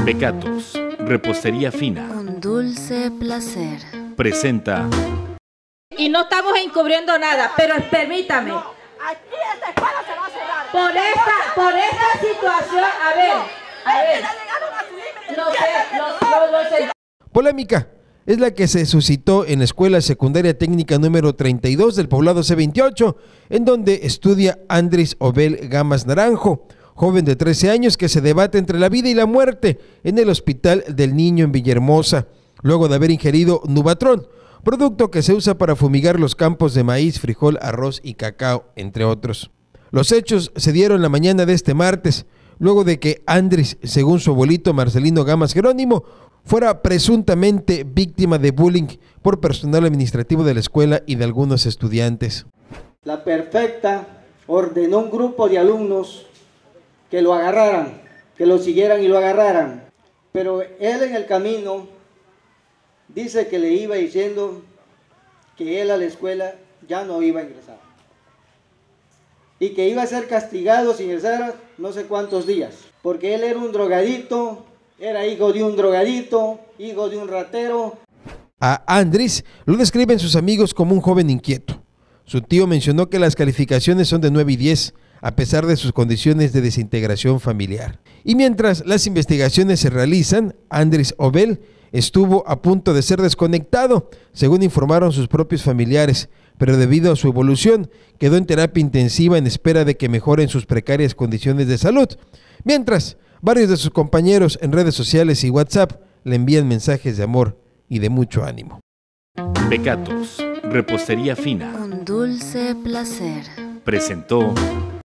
Becatos, repostería fina. Un dulce placer. Presenta. Y no estamos encubriendo nada, pero permítame. No, aquí esta escuela se va a cerrar. Por esta situación, a ver. No sé. Polémica es la que se suscitó en la Escuela Secundaria Técnica número 32 del poblado C28, en donde estudia Andris Obel Gamas Naranjo, joven de 13 años que se debate entre la vida y la muerte en el Hospital del Niño en Villahermosa, luego de haber ingerido Nubatrol, producto que se usa para fumigar los campos de maíz, frijol, arroz y cacao, entre otros. Los hechos se dieron la mañana de este martes, luego de que Andris, según su abuelito Marcelino Gamas Jerónimo, fuera presuntamente víctima de bullying por personal administrativo de la escuela y de algunos estudiantes. La Perfecta ordenó a un grupo de alumnos que lo agarraran, que lo siguieran y lo agarraran, pero él en el camino dice que le iba diciendo que él a la escuela ya no iba a ingresar y que iba a ser castigado si ingresara no sé cuántos días, porque él era un drogadito, era hijo de un drogadito, hijo de un ratero. A Andris lo describen sus amigos como un joven inquieto. Su tío mencionó que las calificaciones son de 9 y 10, a pesar de sus condiciones de desintegración familiar. Y mientras las investigaciones se realizan, Andris Obel estuvo a punto de ser desconectado, según informaron sus propios familiares, pero debido a su evolución, quedó en terapia intensiva en espera de que mejoren sus precarias condiciones de salud. Mientras, varios de sus compañeros en redes sociales y WhatsApp le envían mensajes de amor y de mucho ánimo. Becatos, repostería fina. Un dulce placer. Presentó.